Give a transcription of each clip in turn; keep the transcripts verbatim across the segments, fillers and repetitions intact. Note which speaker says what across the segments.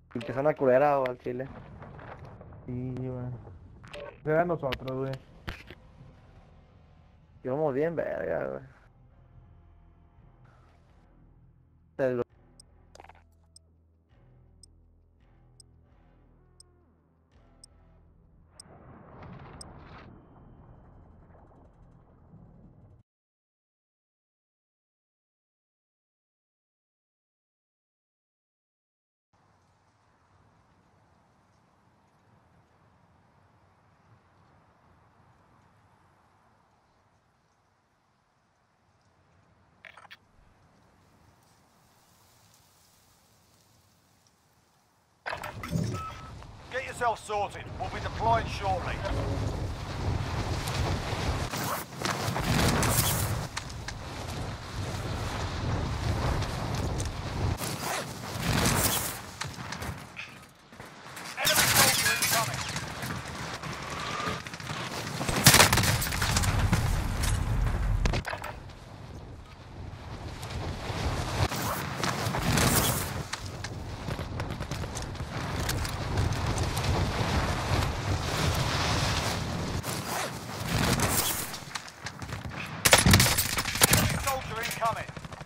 Speaker 1: Que son una culera o al chile.
Speaker 2: Sí, güey. Será nosotros, güey.
Speaker 1: Íbamos bien, verga, güey. Se lo-
Speaker 3: Get yourself sorted. We'll be deploying shortly. Enemy soldier incoming. Enemy soldier incoming.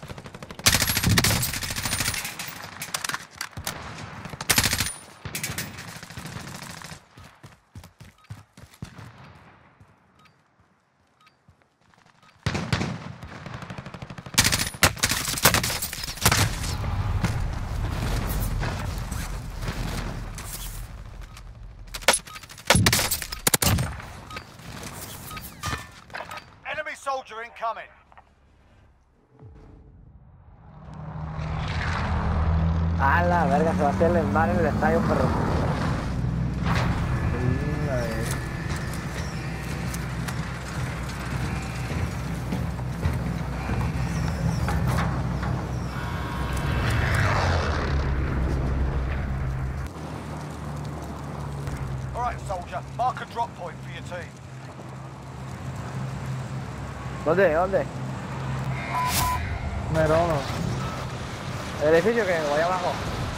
Speaker 3: Enemy soldier incoming.
Speaker 1: A la verga, se va a hacer el mar en el estadio, perro.
Speaker 2: Sí, a ver.
Speaker 3: All right, soldier. Mark a drop point for your team.
Speaker 1: ¿Dónde? ¿Dónde?
Speaker 2: Merono.
Speaker 1: ¿El edificio que voy abajo?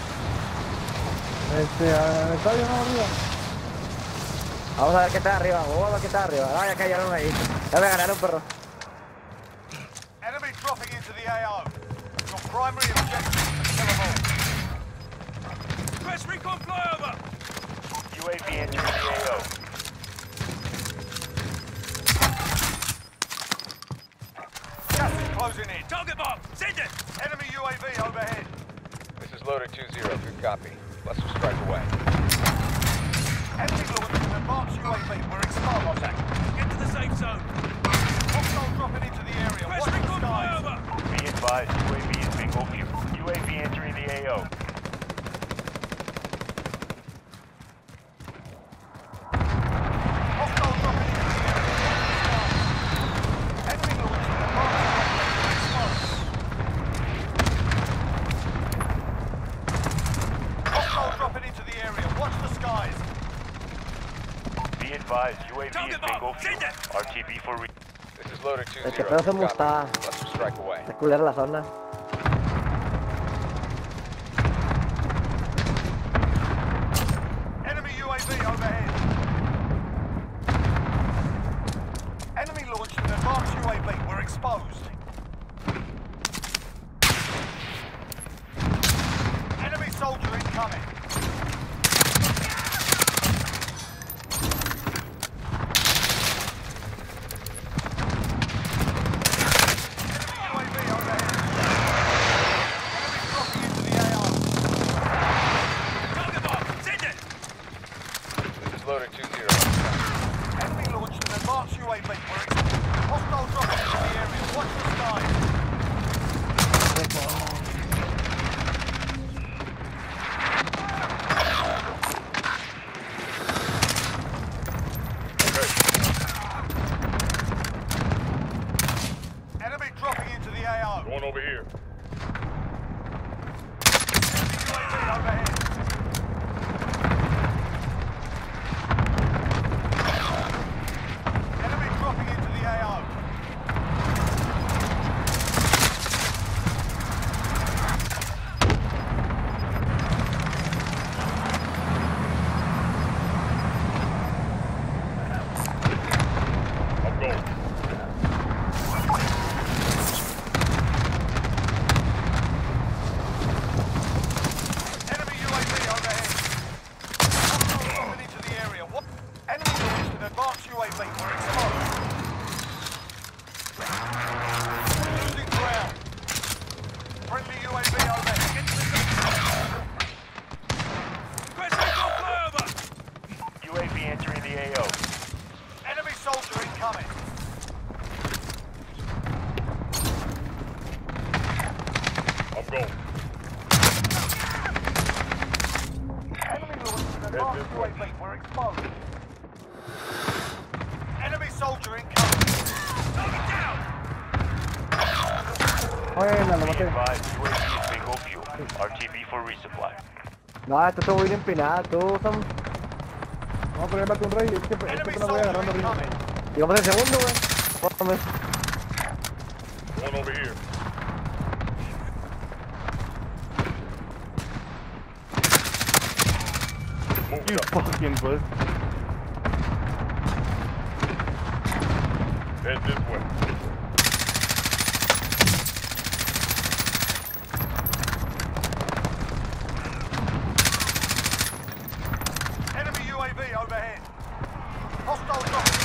Speaker 2: Este, al estadio no arriba.
Speaker 1: Vamos a ver qué está arriba, vamos a ver qué está arriba. Ah, ya cayeron ahí. Ya me ganaron, perro.
Speaker 3: Enemy dropping into the A O. Your primary objective is to kill them all.
Speaker 4: Press recon flyover!
Speaker 5: U A V entering the A O.
Speaker 3: Gas is closing in.
Speaker 4: Target mark! Send it!
Speaker 3: Enemy U A V overhead.
Speaker 5: This is loader two zero. Good copy. Lesser strike away.
Speaker 3: Enemy launched an advanced U A V. We're exposed. Contact.
Speaker 4: Get to the safe zone!
Speaker 3: Hostile dropping into the area.
Speaker 4: Press
Speaker 3: Watch the
Speaker 4: recon
Speaker 3: skies.
Speaker 4: flyover!
Speaker 5: Be advised, U A V is bingo fuel. U A V entering the A O.
Speaker 3: Hostile dropping into the area. Watch the skies. Enemy launched an advanced U A V. We're exposed. Hostile dropping into the area. Watch the skies.
Speaker 5: Be advised, U A V is
Speaker 4: Target mark.
Speaker 5: bingo fuel.
Speaker 4: Send it!
Speaker 5: R T B for re- This is loader two
Speaker 1: El que
Speaker 5: zero.
Speaker 1: pedo se
Speaker 5: Good
Speaker 1: está.
Speaker 5: copy. Lesser strike away.
Speaker 1: Está culera la zona.
Speaker 3: Enemy U A V overhead. Enemy launched an advanced U A V. We're exposed. Enemy soldier incoming. Enemy U A V overhead. Enemy dropping into the A O.
Speaker 4: Target mark! Send it!
Speaker 5: This is loader two zero.
Speaker 3: Enemy launched an advanced U A V. We're exposed. Hostile dropping into the area. Watch the skies. Enemy dropping into the A O.
Speaker 5: Going over here.
Speaker 3: Enemy U A V overhead. Enemy dropping into the A O.
Speaker 5: go.
Speaker 3: Enemy launched an advanced U A V. We're exposed. Enemy soldier incoming.
Speaker 4: Target down!
Speaker 2: Oye, la lo
Speaker 5: Be
Speaker 2: maté.
Speaker 5: advised, U A V is bingo fuel. R T B for resupply.
Speaker 1: No, esto estuvo bien empinado, tú, Sam.
Speaker 2: No, pero llévate un rey. Es que, es
Speaker 3: Enemy
Speaker 2: que no voy
Speaker 3: soldier
Speaker 2: agarrando ritmo.
Speaker 3: incoming.
Speaker 1: Llegamos el segundo, güey. Póngame.
Speaker 5: One over here. Move
Speaker 2: You
Speaker 5: up.
Speaker 2: fucking puss.
Speaker 5: Head this way.
Speaker 3: Enemy U A V overhead. Hostile dropping.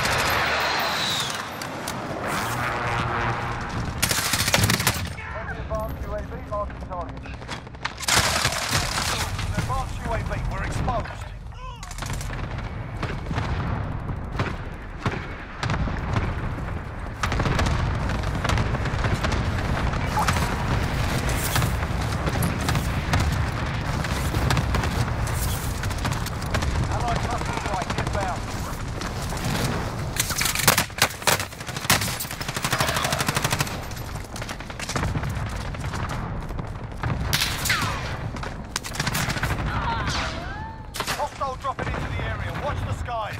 Speaker 3: Enemy advanced U A V marking target. An advanced U A V. We're exposed. Allied cluster strike inbound. Hostile dropping into the area. Watch the skies.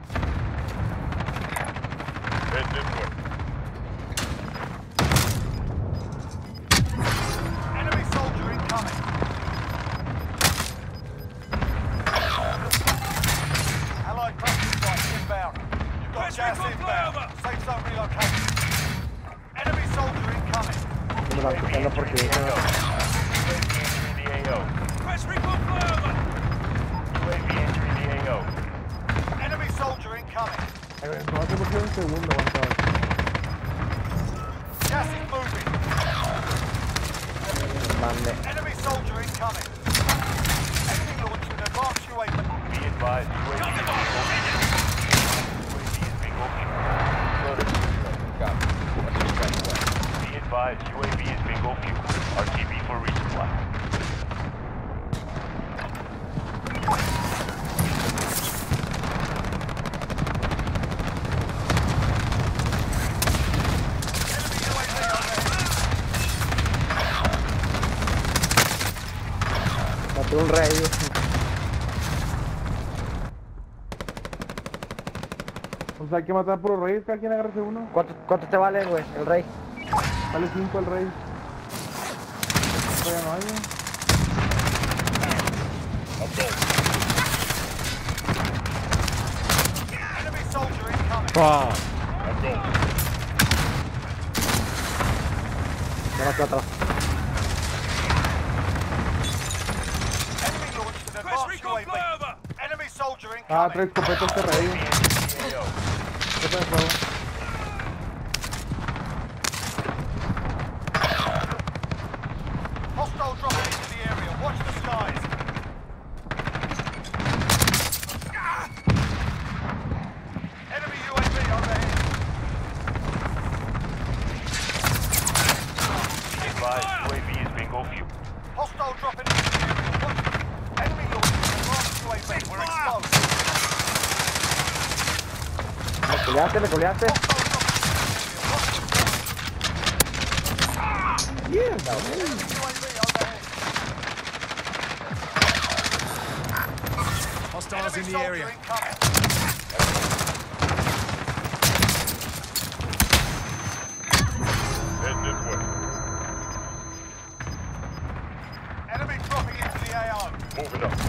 Speaker 5: Head this way.
Speaker 3: Enemy soldier incoming. Allied cluster strike inbound. You've got
Speaker 4: Press
Speaker 3: gas
Speaker 4: recon
Speaker 3: inbound.
Speaker 4: flyover.
Speaker 3: Safe zone relocated. Enemy soldier incoming.
Speaker 1: Me lo están quitando porque...
Speaker 5: U A V entering the A O.
Speaker 4: Press recon flyover!
Speaker 5: U A V entering the A O.
Speaker 3: Enemy soldier incoming.
Speaker 2: Eh, no hace mucho un segundo, aguantado.
Speaker 3: Gas is moving.
Speaker 1: Mande.
Speaker 3: Enemy soldier incoming. Enemy launched an advanced U A V.
Speaker 5: Be advised, U A V is bingo fuel. U A V is bingo fuel. Be advised, U A V is bingo fuel. R T B for resupply.
Speaker 3: Enemy U A V overhead.
Speaker 1: Maté un rey, güey.
Speaker 2: O sea, hay que matar por los reyes. Cada quien agarre uno.
Speaker 1: ¿Cuánto, ¿Cuánto te vale, güey, el rey?
Speaker 2: Sale cinco el rey. Todavía no hay, güey.
Speaker 5: I'm going.
Speaker 3: Enemy soldier incoming.
Speaker 5: I'm going.
Speaker 1: Ya no queda atrás.
Speaker 3: Enemy launched an
Speaker 4: Press
Speaker 3: advanced U
Speaker 4: recon
Speaker 3: A V.
Speaker 4: flyover!
Speaker 3: Enemy soldier
Speaker 2: Ah,
Speaker 3: incoming.
Speaker 2: trae escopeta este rey.
Speaker 5: U A V entering the A O.
Speaker 2: Escopeta de fuego.
Speaker 3: Hostile dropping into the area. Watch the skies. Enemy U A V overhead.
Speaker 5: Be advised, U A V is bingo fuel.
Speaker 3: Hostile dropping into the area. Watch. Enemy launched an advanced U A V. We're exposed.
Speaker 1: Le culiaste, le culiaste.
Speaker 3: Mierda, enemy U A V overhead.
Speaker 4: Hostiles
Speaker 3: Enemy
Speaker 4: in the
Speaker 3: soldier
Speaker 4: area.
Speaker 3: incoming.
Speaker 5: Head this way.
Speaker 3: Enemy dropping into the A O.
Speaker 5: Moving up.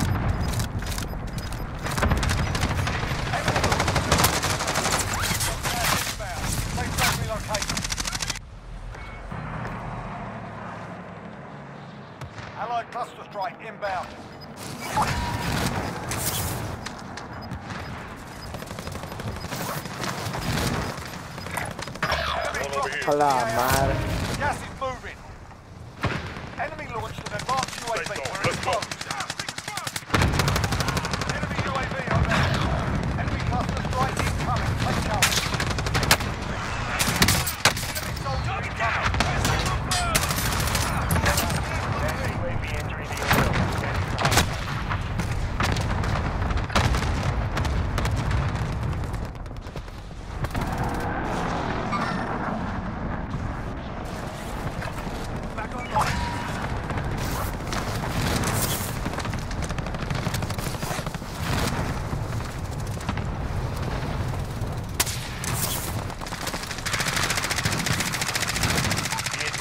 Speaker 3: Safe zone relocated. Allied cluster strike inbound. Enemy
Speaker 5: One over
Speaker 3: dropping
Speaker 5: here.
Speaker 1: A la madre.
Speaker 3: Gas is moving. Enemy launched an advanced U A V.
Speaker 5: Safe zone.
Speaker 3: We're
Speaker 5: Let's go.
Speaker 3: exposed. Enemy U A V overhead. Enemy cluster strike incoming. Take cover. Enemy soldier incoming.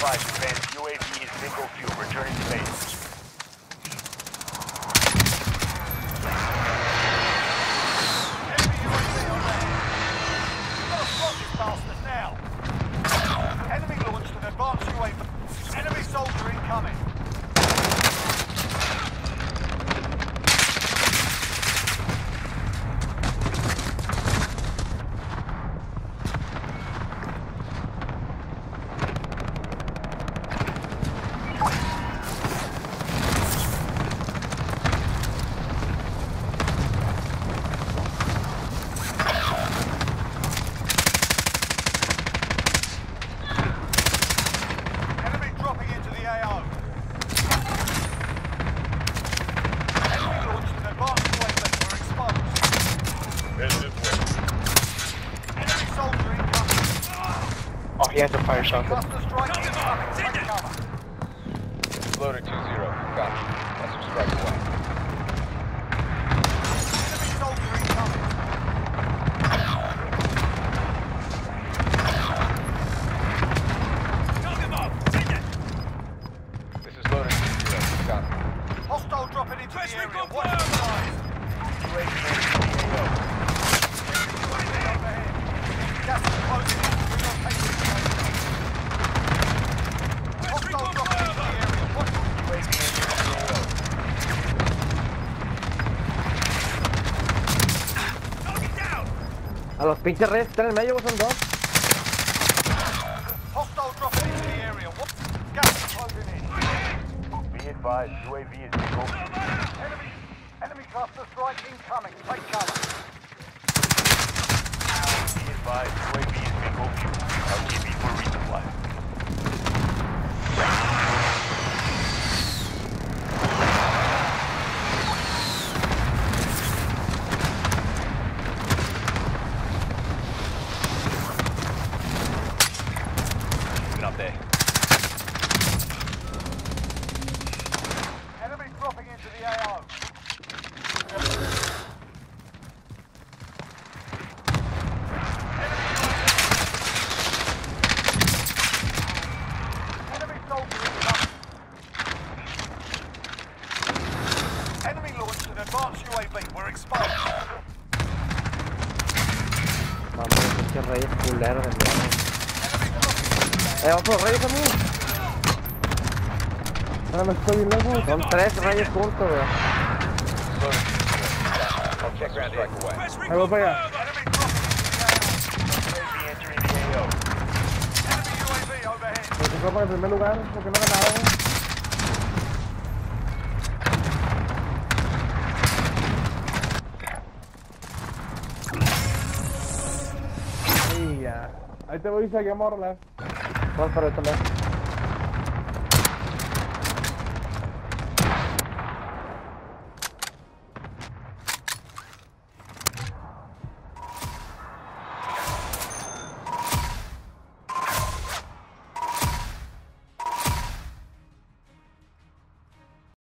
Speaker 5: advised, advanced U A V is bingo fuel. Returning to base.
Speaker 3: Enemy U A V overhead. Gotta spot this bastard now. Enemy launched an advanced U A V. Enemy soldier incoming. Enemy dropping into the A O. Enemy launched an advanced U A V. We're exposed. Enemy soldier incoming.
Speaker 6: Oh, he has a fire shotgun.
Speaker 3: Cluster strike incoming. Take cover.
Speaker 5: Loader two zero. Copy. That's some strike away.
Speaker 3: Enemy soldier incoming.
Speaker 4: Target mark. Send it.
Speaker 5: This is loader two zero. Copy.
Speaker 3: Hostile dropping into
Speaker 4: Press
Speaker 3: the area.
Speaker 4: recon
Speaker 3: Watch the skies.
Speaker 5: U A V entering the A O.
Speaker 3: Overhead. Gas is closing in. Relocate the area.
Speaker 4: Press
Speaker 3: Hostile
Speaker 4: recon
Speaker 3: dropping into the
Speaker 4: further.
Speaker 3: area. Watch the
Speaker 5: U A V entering the A O.
Speaker 4: Target down.
Speaker 1: A los pinches reyes que están en el medio, güey, son dos.
Speaker 3: Hostile dropping into the area. What? Gas is closing in.
Speaker 5: Be advised, U A V is bingo fuel.
Speaker 3: Enemy, enemy cluster strike incoming. Take cover.
Speaker 5: Be advised, U A V is bingo fuel. R T B for resupply. Been up there.
Speaker 3: Enemy dropping into the A O. Enemy soldier incoming. Enemy launched an advanced U A V. We're exposed.
Speaker 1: Vamos, pinches reyes culeros de mierda.
Speaker 3: Enemy dropping into the A O.
Speaker 1: Eh, otros reyes a mí.
Speaker 2: Ahora me estoy bien lejos.
Speaker 1: Son tres reyes juntos, güey.
Speaker 5: Loader two zero. I'll check strike away.
Speaker 4: Press
Speaker 2: Ahí voy
Speaker 4: recon
Speaker 2: para allá.
Speaker 4: further.
Speaker 3: Enemy dropping into the A
Speaker 5: U A V entering the A O.
Speaker 3: O. Enemy U A V overhead.
Speaker 2: Me tocó para el primer lugar porque no ganaba. Ahí ya. Ahí te voy y seguimos a rolar.
Speaker 1: Vamos para el también.